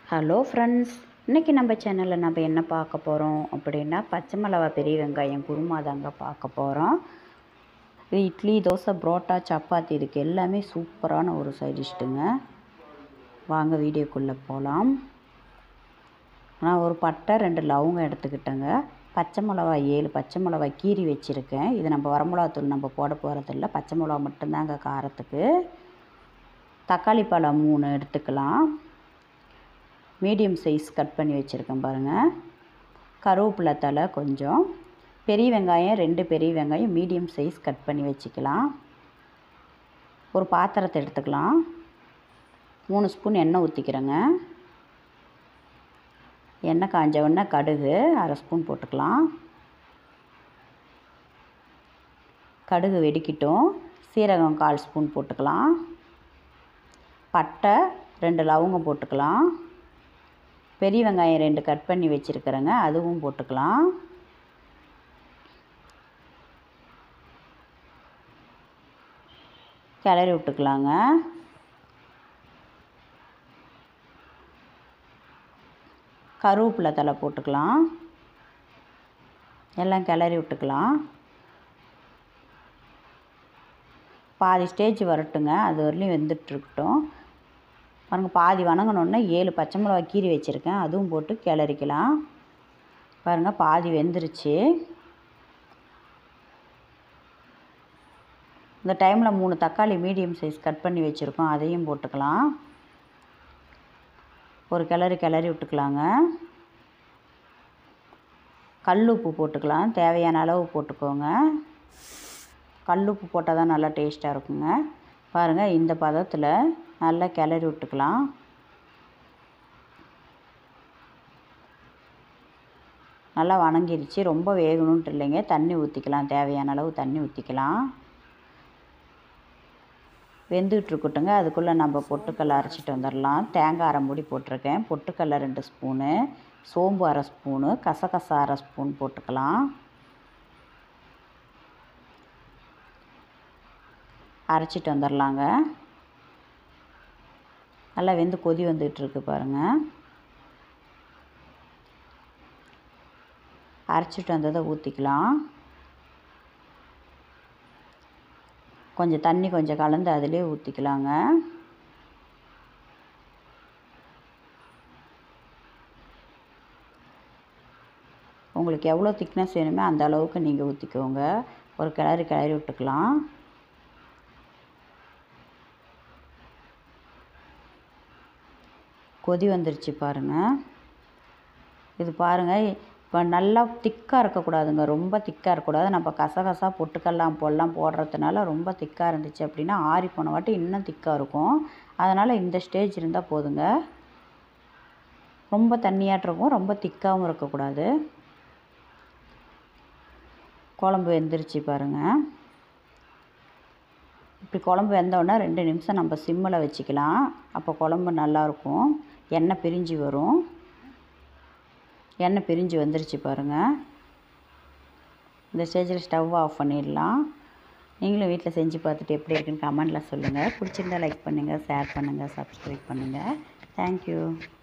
Hello friends, இன்றைக்கி நம்ம சேனலில் நம்ம என்ன பார்க்க போகிறோம் அப்படின்னா பச்சை மிளகா பெரிய வெங்காயம் குருமா தாங்க பார்க்க போகிறோம். இது இட்லி, தோசை, புரோட்டா, சப்பாத்தி இதுக்கு எல்லாமே சூப்பரான ஒரு சைட் டிஷ்டுங்க. வாங்க வீடியோக்குள்ளே போகலாம். நான் ஒரு பட்டை 2 லவங்கம் எடுத்துக்கிட்டேங்க. பச்சை மிளகா 7 பச்சை மிளகா கீரி வச்சுருக்கேன். இது நம்ம வரமிளகாத்தூள் நம்ம போட போகிறதில்ல, பச்சை மிளகா மட்டும்தாங்க காரத்துக்கு. தக்காளி பழம் 3 எடுத்துக்கலாம். மீடியம் சைஸ் கட் பண்ணி வச்சுருக்கேன் பாருங்கள். கருவேப்பிலை தழை கொஞ்சம், பெரிய வெங்காயம் 2 பெரிய வெங்காயம் மீடியம் சைஸ் கட் பண்ணி வச்சுக்கலாம். ஒரு பாத்திரத்தை எடுத்துக்கலாம். 3 ஸ்பூன் எண்ணெய் ஊற்றிக்கிறேங்க. எண்ணெய் காஞ்ச உடனே கடுகு 1/2 ஸ்பூன் போட்டுக்கலாம். கடுகு வெடிக்கட்டும். சீரகம் 1/4 ஸ்பூன் போட்டுக்கலாம். பட்டை 2 லவங்கம் போட்டுக்கலாம். பெரிய வெங்காயம் 2 கட் பண்ணி வச்சுருக்கிறேங்க, அதுவும் போட்டுக்கலாம். கிளறி விட்டுக்கலாங்க. கருவேப்பிலை தழை போட்டுக்கலாம். எல்லாம் கிளறி விட்டுக்கலாம். பாதி ஸ்டேஜ் வரட்டுங்க, அது வரலையும் வெந்துட்டுருக்கட்டும். பாருங்கள், பாதி வணங்கினோடனே 7 பச்சை மிளகா கீரி வச்சுருக்கேன், அதுவும் போட்டு கிளறிக்கலாம். பாருங்கள், பாதி வெந்துருச்சு. இந்த டைமில் 3 தக்காளி மீடியம் சைஸ் கட் பண்ணி வச்சுருக்கோம், அதையும் போட்டுக்கலாம். ஒரு கிளறி விட்டுக்கலாங்க. கல் உப்பு போட்டுக்கலாம், தேவையான அளவு போட்டுக்கோங்க. கல் உப்பு போட்டால் தான் நல்லா டேஸ்ட்டாக இருக்குங்க. பாருங்கள், இந்த பதத்தில் நல்லா கிளறி விட்டுக்கலாம். நல்லா வணங்கிருச்சு, ரொம்ப வேகணுன்ட்டு இல்லைங்க. தண்ணி ஊற்றிக்கலாம், தேவையான அளவு தண்ணி ஊற்றிக்கலாம். வெந்துகிட்ருக்கட்டுங்க. அதுக்குள்ளே நம்ம பொட்டுக்கடலை அரைச்சிட்டு வந்துடலாம். தேங்காய் 1/2 மூடி போட்டிருக்கேன். பொட்டுக்கடலை 2 ஸ்பூனு, சோம்பு 1/2 ஸ்பூனு, கசகசா 1/2 ஸ்பூன் போட்டுக்கலாம். அரைச்சிட்டு வந்துடலாங்க. நல்லா வெந்து கொதி வந்துகிட்ருக்கு பாருங்கள். அரைச்சிட்டு வந்ததை ஊற்றிக்கலாம். கொஞ்சம் தண்ணி கொஞ்சம் கலந்து அதிலே ஊற்றிக்கலாங்க. உங்களுக்கு எவ்வளோ திக்னஸ் வேணுமோ அந்த அளவுக்கு நீங்கள் ஊற்றிக்கோங்க. ஒரு கிளறி விட்டுக்கலாம். கொதி வந்துருச்சு பாருங்கள். இது பாருங்கள், இப்போ நல்லா திக்காக இருக்கக்கூடாதுங்க, ரொம்ப திக்காக இருக்கக்கூடாது. நம்ம கசகசா பொட்டுக்கல்லாம் போடுறதுனால ரொம்ப திக்காக இருந்துச்சு அப்படின்னா ஆறி போன வாட்டி இன்னும் திக்காக இருக்கும். அதனால் இந்த ஸ்டேஜ் இருந்தால் போதுங்க. ரொம்ப தண்ணியாட்டிருக்கும், ரொம்ப திக்காகவும் இருக்கக்கூடாது. குழம்பு வெந்துருச்சு பாருங்கள். இப்படி குழம்பு வெந்தோடனே 2 நிமிஷம் நம்ம சிம்மில் வச்சுக்கலாம். அப்போ குழம்பு நல்லாயிருக்கும். எண்ணெய் பிரிஞ்சு வரும். எண்ணெய் பிரிஞ்சு வந்துருச்சு பாருங்கள். இந்த ஸ்டேஜில் ஸ்டவ் ஆஃப் பண்ணிடலாம். நீங்களும் வீட்டில் செஞ்சு பார்த்துட்டு எப்படி இருக்குன்னு கமெண்டில் சொல்லுங்கள். பிடிச்சிருந்தால் லைக் பண்ணுங்கள், ஷேர் பண்ணுங்கள், சப்ஸ்கிரைப் பண்ணுங்கள். தேங்க்யூ.